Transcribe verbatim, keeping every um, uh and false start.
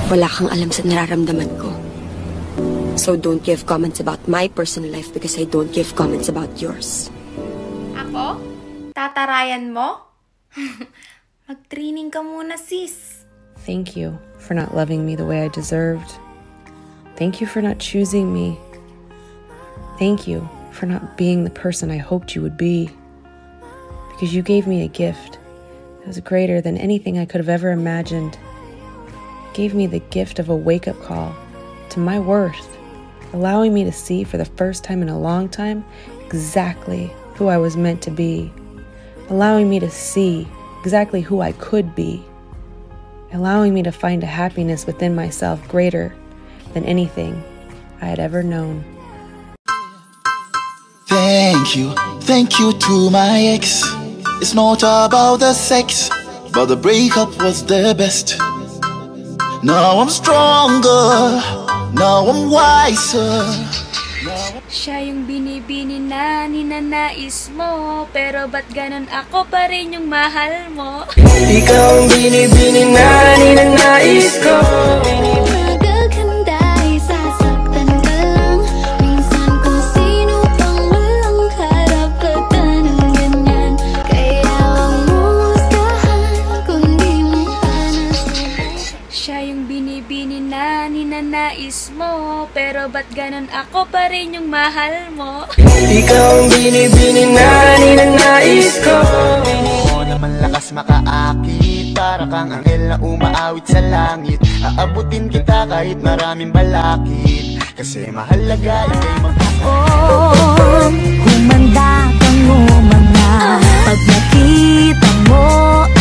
Wala kang alam sa nararamdaman ko. So don't give comments about my personal life because I don't give comments about yours. Ako? Tatarayan mo? Mag-training ka muna, sis. Thank you for not loving me the way I deserved. Thank you for not choosing me. Thank you for not being the person I hoped you would be. Because you gave me a gift that was greater than anything I could have ever imagined. You gave me the gift of a wake-up call to my worth, allowing me to see for the first time in a long time exactly who I was meant to be, allowing me to see exactly who I could be, allowing me to find a happiness within myself greater than anything I had ever known. Thank you, thank you to my ex. It's not about the sex, but the breakup was the best. Now I'm stronger, now I'm wiser. Siya yung binibini na ninanais mo, pero ba't ganon ako pa rin yung mahal mo? Ikaw ang binibini na ninanais ko. Magaganda ay sasaktan ka lang. Minsan kung sino pang walang harap ka tanong ganyan. Kaya ang mustahan kung di mo panas. Siya yung binibini na ninanais mo, pero ba't ganon ako pa rin yung mahal mo? Ikaw ang binibini na ninanais ko. Oo naman lakas makaakit, para kang anghel na umaawit sa langit. Aabutin kita kahit maraming balakid, kasi mahalaga ikay magkasama. Oh, humanda kang umanga pag nakita mo